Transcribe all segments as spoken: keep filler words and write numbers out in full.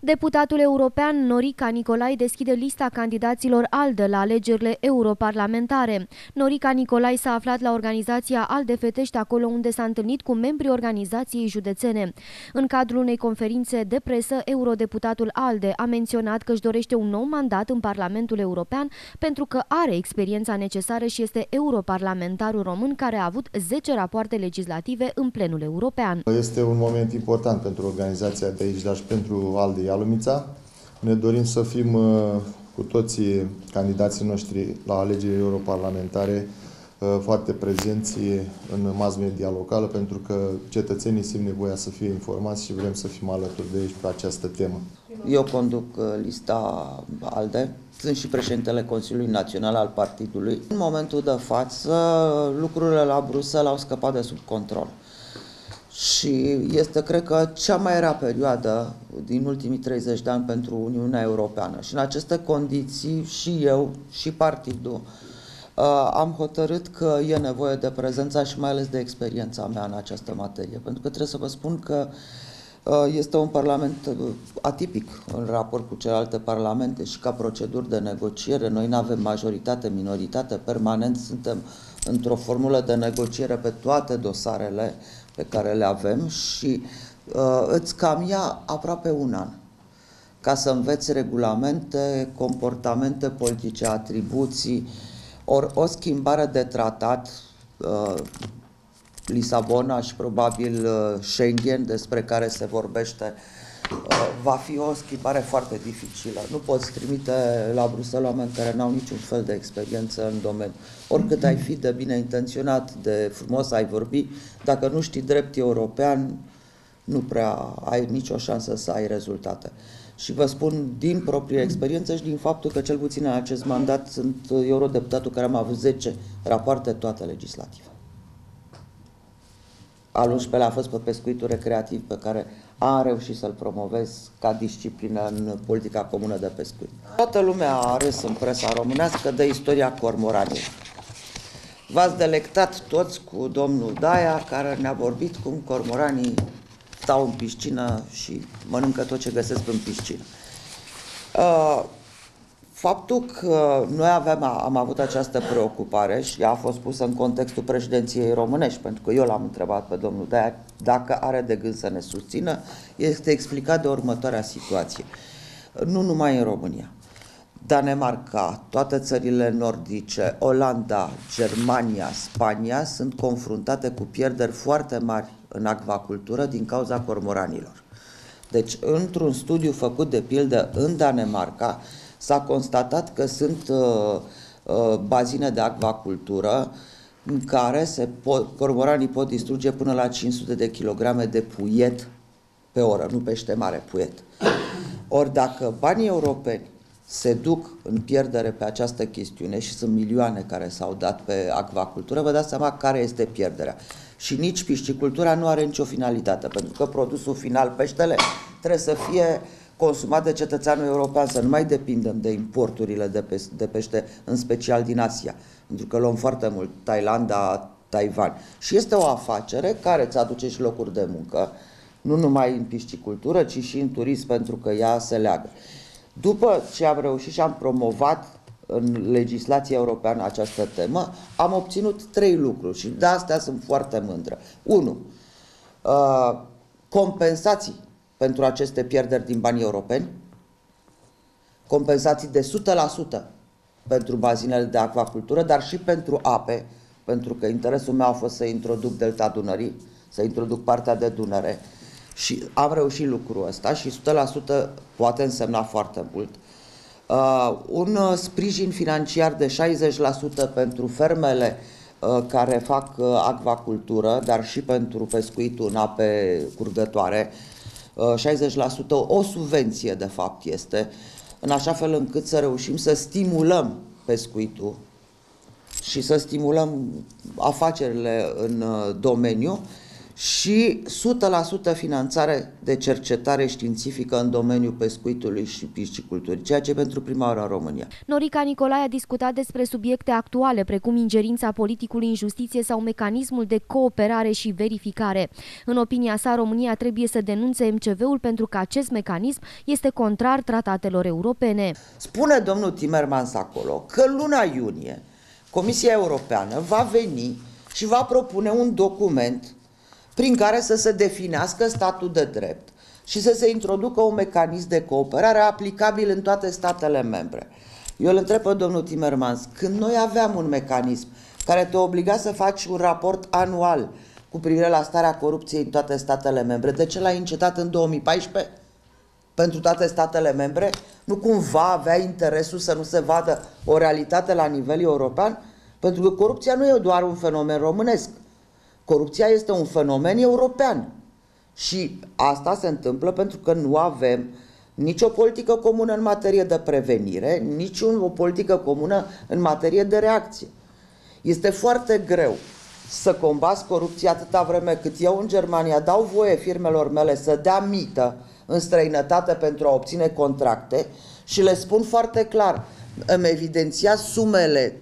Deputatul european Norica Nicolai deschide lista candidaților ALDE la alegerile europarlamentare. Norica Nicolai s-a aflat la organizația ALDE Fetești, acolo unde s-a întâlnit cu membrii organizației județene. În cadrul unei conferințe de presă, eurodeputatul ALDE a menționat că își dorește un nou mandat în Parlamentul European pentru că are experiența necesară și este europarlamentarul român care a avut zece rapoarte legislative în plenul european. Este un moment important pentru organizația de aici, dar și pentru ALDE Ialomița. Ne dorim să fim cu toții candidații noștri la alegerile europarlamentare foarte prezenți în mass media locală, pentru că cetățenii simt nevoia să fie informați și vrem să fim alături de ei pe această temă. Eu conduc lista ALDE, sunt și președintele Consiliului Național al partidului. În momentul de față, lucrurile la Bruxelles au scăpat de sub control. Și este, cred că, cea mai rea perioadă din ultimii treizeci de ani pentru Uniunea Europeană. Și în aceste condiții, și eu, și partidul, am hotărât că e nevoie de prezența și mai ales de experiența mea în această materie. Pentru că trebuie să vă spun că este un parlament atipic în raport cu celelalte parlamente și ca proceduri de negociere. Noi nu avem majoritate, minoritate, permanent suntem într-o formulă de negociere pe toate dosarele pe care le avem și uh, îți cam ia aproape un an ca să înveți regulamente, comportamente politice, atribuții, ori o schimbare de tratat, uh, Lisabona și probabil uh, Schengen, despre care se vorbește, uh, va fi o schimbare foarte dificilă. Nu poți trimite la Bruxelles oameni care n-au niciun fel de experiență în domeniu. Oricât ai fi de bine intenționat, de frumos ai vorbi, dacă nu știi drept european, nu prea ai nicio șansă să ai rezultate. Și vă spun din proprie experiență și din faptul că cel puțin în acest mandat sunt eurodeputatul care am avut zece rapoarte, toate legislative. Al unsprezecelea a fost pe pescuitul recreativ, pe care am reușit să-l promovez ca disciplină în politica comună de pescuit. Toată lumea a râs în presa românească de istoria cormoranilor. V-ați delectat toți cu domnul Daia, care ne-a vorbit cum cormoranii stau în piscină și mănâncă tot ce găsesc în piscină. Faptul că noi aveam, am avut această preocupare și a fost pusă în contextul președinției românești, pentru că eu l-am întrebat pe domnul Daia dacă are de gând să ne susțină, este explicat de următoarea situație. Nu numai în România. Danemarca, toate țările nordice, Olanda, Germania, Spania sunt confruntate cu pierderi foarte mari în acvacultură din cauza cormoranilor. Deci, într-un studiu făcut de pildă în Danemarca, s-a constatat că sunt uh, uh, bazine de acvacultură în care se pot, cormoranii pot distruge până la cinci sute de kilograme de puiet pe oră, nu pește mare, puiet. Ori dacă banii europeni se duc în pierdere pe această chestiune și sunt milioane care s-au dat pe acvacultură, vă dați seama care este pierderea. Și nici piscicultura nu are nicio finalitate, pentru că produsul final, peștele, trebuie să fie consumat de cetățeanul european, să nu mai depindem de importurile de, pe, de pește, în special din Asia, pentru că luăm foarte mult Thailanda, Taiwan. Și este o afacere care îți aduce și locuri de muncă, nu numai în piscicultură, ci și în turism, pentru că ea se leagă. După ce am reușit și am promovat în legislația europeană această temă, am obținut trei lucruri și de astea sunt foarte mândră. unu. Uh, compensații pentru aceste pierderi din banii europeni, compensații de o sută la sută pentru bazinele de acvacultură, dar și pentru ape, pentru că interesul meu a fost să introduc Delta Dunării, să introduc partea de Dunăre. Și am reușit lucrul ăsta și o sută la sută poate însemna foarte mult. Uh, un uh, sprijin financiar de șaizeci la sută pentru fermele uh, care fac uh, acvacultură, dar și pentru pescuitul în ape curgătoare. Uh, șaizeci la sută o subvenție, de fapt, este, în așa fel încât să reușim să stimulăm pescuitul și să stimulăm afacerile în uh, domeniu. și o sută la sută finanțare de cercetare științifică în domeniul pescuitului și pisciculturii, ceea ce e pentru prima oară în România. Norica Nicolae a discutat despre subiecte actuale, precum ingerința politicului în justiție sau mecanismul de cooperare și verificare. În opinia sa, România trebuie să denunțe M C V-ul pentru că acest mecanism este contrar tratatelor europene. Spune domnul Timmermans acolo că luna iunie Comisia Europeană va veni și va propune un document prin care să se definească statul de drept și să se introducă un mecanism de cooperare aplicabil în toate statele membre. Eu îl întreb pe domnul Timmermans, când noi aveam un mecanism care te obliga să faci un raport anual cu privire la starea corupției în toate statele membre, de ce l-ai încetat în două mii paisprezece pentru toate statele membre? Nu cumva avea interesul să nu se vadă o realitate la nivel european? Pentru că corupția nu e doar un fenomen românesc. Corupția este un fenomen european și asta se întâmplă pentru că nu avem nicio politică comună în materie de prevenire, nici o politică comună în materie de reacție. Este foarte greu să combați corupția atâta vreme cât eu în Germania dau voie firmelor mele să dea mită în străinătate pentru a obține contracte și le spun foarte clar, îmi evidenția sumele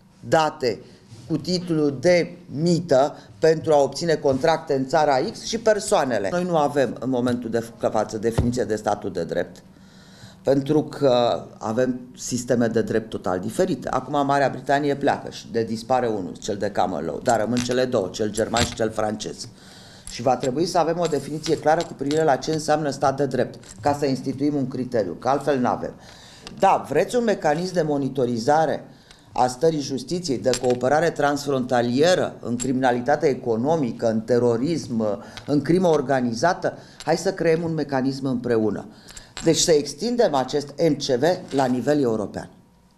date cu titlul de mită pentru a obține contracte în țara X și persoanele. Noi nu avem în momentul de față definiție de statul de drept, pentru că avem sisteme de drept total diferite. Acum Marea Britanie pleacă și de dispare unul, cel de common law, dar rămân cele două, cel german și cel francez. Și va trebui să avem o definiție clară cu privire la ce înseamnă stat de drept, ca să instituim un criteriu, că altfel nu avem. Da, vreți un mecanism de monitorizare a stării justiției, de cooperare transfrontalieră în criminalitate economică, în terorism, în crimă organizată? Hai să creăm un mecanism împreună. Deci să extindem acest M C V la nivel european.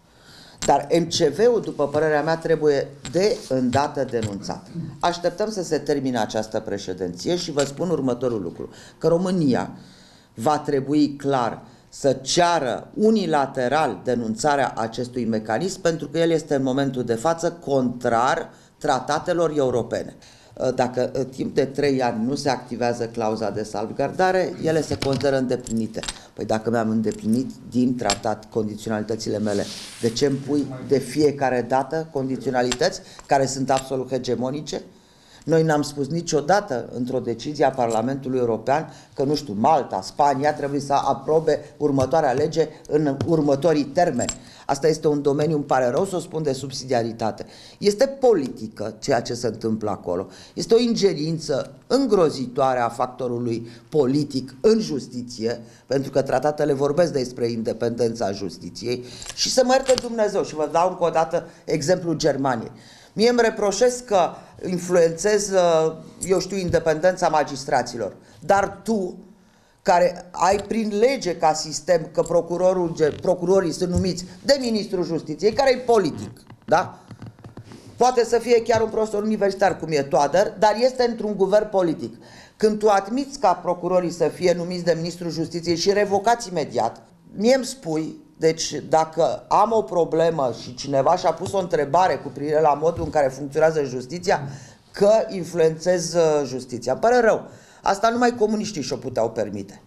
Dar M C V-ul, după părerea mea, trebuie de îndată denunțat. Așteptăm să se termine această președinție și vă spun următorul lucru, că România va trebui clar să ceară unilateral denunțarea acestui mecanism, pentru că el este în momentul de față contrar tratatelor europene. Dacă în timp de trei ani nu se activează clauza de salvgardare, ele se consideră îndeplinite. Păi dacă mi-am îndeplinit din tratat condiționalitățile mele, de ce îmi pui de fiecare dată condiționalități care sunt absolut hegemonice? Noi n-am spus niciodată într-o decizie a Parlamentului European că, nu știu, Malta, Spania trebuie să aprobe următoarea lege în următorii termeni. Asta este un domeniu, îmi pare rău să o spun, de subsidiaritate. Este politică ceea ce se întâmplă acolo. Este o ingerință îngrozitoare a factorului politic în justiție, pentru că tratatele vorbesc despre independența justiției și să mă ierte Dumnezeu. Și vă dau încă o dată exemplul Germaniei. Mie îmi reproșez că influențez, eu știu, independența magistraților, dar tu, care ai prin lege ca sistem că procurorul, procurorii sunt numiți de ministrul justiției, care e politic, da? Poate să fie chiar un profesor universitar, cum e Toader, dar este într-un guvern politic. Când tu admiți ca procurorii să fie numiți de ministrul justiției și revocați imediat, mie îmi spui, deci dacă am o problemă și cineva și-a pus o întrebare cu privire la modul în care funcționează justiția, că influențez justiția. Îmi pare rău. Asta numai comuniștii și-o puteau permite.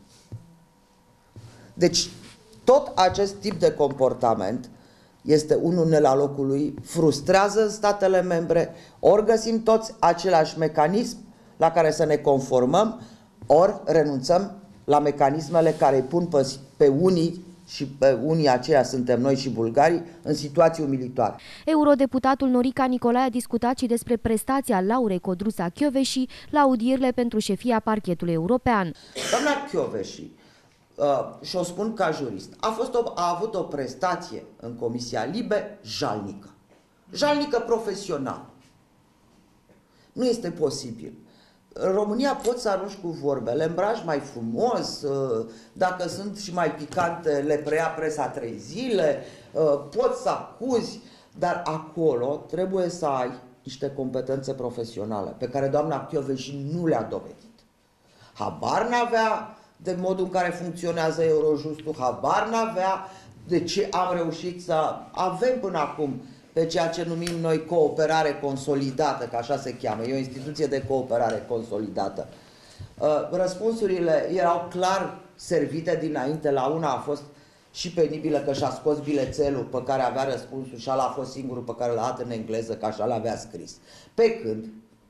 Deci, tot acest tip de comportament este unul ne la locul lui, frustrează statele membre, ori găsim toți același mecanism la care să ne conformăm, ori renunțăm la mecanismele care îi pun pe, pe unii, și pe unii aceia suntem noi și bulgarii, în situații umilitoare. Eurodeputatul Norica Nicolae a discutat și despre prestația Laurei Codruța-Kövesi la audierile pentru șefia parchetului european. Doamna Kövesi, uh, și o spun ca jurist, a, fost o, a avut o prestație în Comisia Libe jalnică. Jalnică profesional. Nu este posibil. În România poți să arunci cu vorbe, le îmbraci mai frumos, dacă sunt și mai picante, le preia presa trei zile, poți să acuzi, dar acolo trebuie să ai niște competențe profesionale pe care doamna Kövesi nu le-a dovedit. Habar n-avea de modul în care funcționează Eurojustul, habar n-avea de ce am reușit să avem până acum pe pe ceea ce numim noi cooperare consolidată, că așa se cheamă, e o instituție de cooperare consolidată. Răspunsurile erau clar servite dinainte, la una a fost și penibilă că și-a scos bilețelul pe care avea răspunsul și ala a fost singurul pe care l-a dat în engleză, că așa l-avea scris. Pe când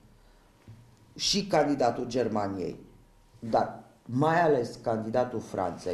și candidatul Germaniei, dar mai ales candidatul Franței,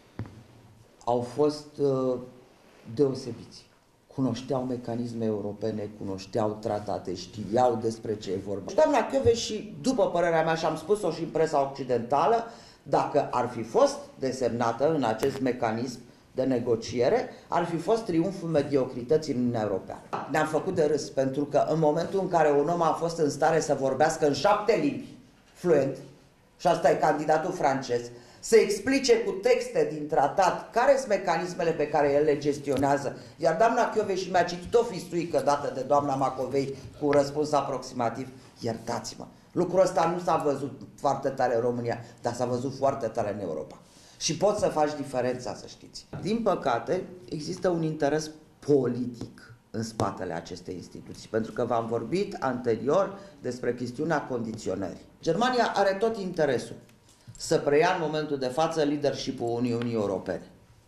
au fost uh, deosebiți. Cunoșteau mecanisme europene, cunoșteau tratate, știau despre ce e vorba. Doamna Kövesi, după părerea mea, și am spus-o și în presa occidentală, dacă ar fi fost desemnată în acest mecanism de negociere, ar fi fost triumful mediocrității în Uniunea Europeană. Ne-am făcut de râs, pentru că în momentul în care un om a fost în stare să vorbească în șapte limbi fluent, și asta e candidatul francez, să explice cu texte din tratat care sunt mecanismele pe care el le gestionează, iar doamna Kövesi mi-a citit o fistuică dată de doamna Macovei cu un răspuns aproximativ, iertați-mă, lucrul ăsta nu s-a văzut foarte tare în România, dar s-a văzut foarte tare în Europa. Și poți să faci diferența, să știți. Din păcate, există un interes politic în spatele acestei instituții, pentru că v-am vorbit anterior despre chestiunea condiționării. Germania are tot interesul să preia în momentul de față leadership-ul Uniunii Europene.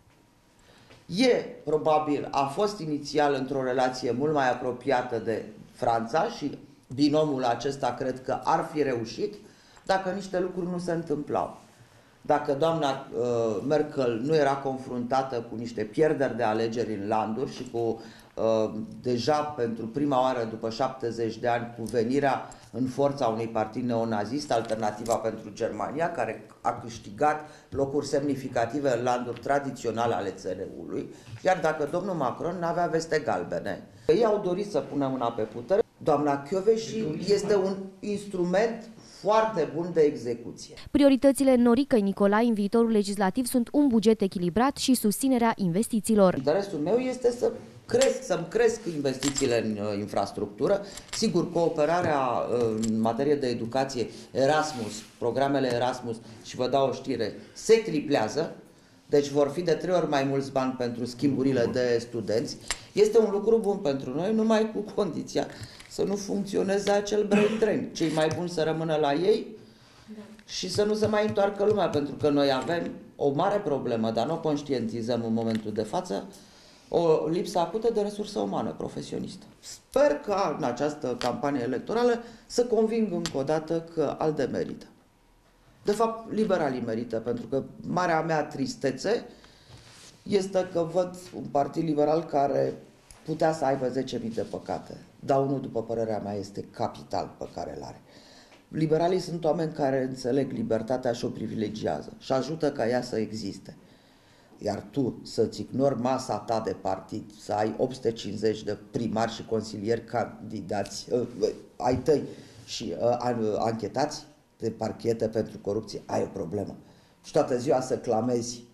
E, probabil, a fost inițial într-o relație mult mai apropiată de Franța și binomul acesta cred că ar fi reușit dacă niște lucruri nu se întâmplau. Dacă doamna uh, Merkel nu era confruntată cu niște pierderi de alegeri în landuri și cu uh, deja pentru prima oară după șaptezeci de ani cu venirea în forța unui partid neonazist, Alternativa pentru Germania, care a câștigat locuri semnificative în landuri tradiționale ale C D U-ului, iar dacă domnul Macron n-avea veste galbene. Ei au dorit să pună mâna pe putere. Doamna Kövesi este un instrument foarte bun de execuție. Prioritățile Noricăi Nicolae în viitorul legislativ sunt un buget echilibrat și susținerea investițiilor. Interesul meu este să cresc, să-mi cresc investițiile în uh, infrastructură. Sigur, cooperarea uh, în materie de educație, Erasmus, programele Erasmus, și vă dau o știre, se triplează, deci vor fi de trei ori mai mulți bani pentru schimburile de studenți. Este un lucru bun pentru noi, numai cu condiția să nu funcționeze acel brain drain. Cei mai buni să rămână la ei și să nu se mai întoarcă lumea, pentru că noi avem o mare problemă, dar nu o conștientizăm în momentul de față, o lipsă acută de resursă umană profesionistă. Sper ca în această campanie electorală să conving încă o dată că ALDE merită. De fapt, liberalii merită, pentru că marea mea tristețe este că văd un partid liberal care putea să aibă zece mii de păcate, dar unul, după părerea mea, este capital pe care îl are. Liberalii sunt oameni care înțeleg libertatea și o privilegiază și ajută ca ea să existe. Iar tu să-ți ignori masa ta de partid, să ai opt sute cincizeci de primari și consilieri candidați, uh, ai tăi și uh, anchetați de parchete pentru corupție, ai o problemă. Și toată ziua să clamezi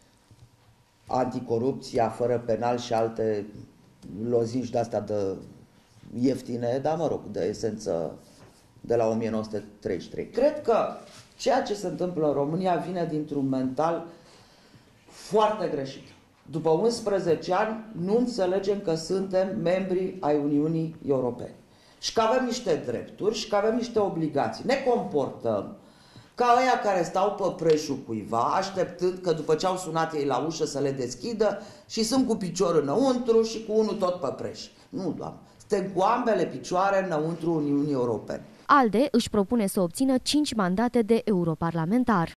anticorupția, fără penal și alte lozinci de-astea de ieftine, dar mă rog, de esență de la o mie nouă sute treizeci și trei. Cred că ceea ce se întâmplă în România vine dintr-un mental foarte greșit. După unsprezece ani nu înțelegem că suntem membri ai Uniunii Europene și că avem niște drepturi și că avem niște obligații. Ne comportăm ca ăia care stau pe preșul cuiva, așteptând că după ce au sunat ei la ușă să le deschidă și sunt cu piciorul înăuntru și cu unul tot pe preș. Nu, doamnă. Suntem cu ambele picioare înăuntru Uniunii Europene. ALDE își propune să obțină cinci mandate de europarlamentar.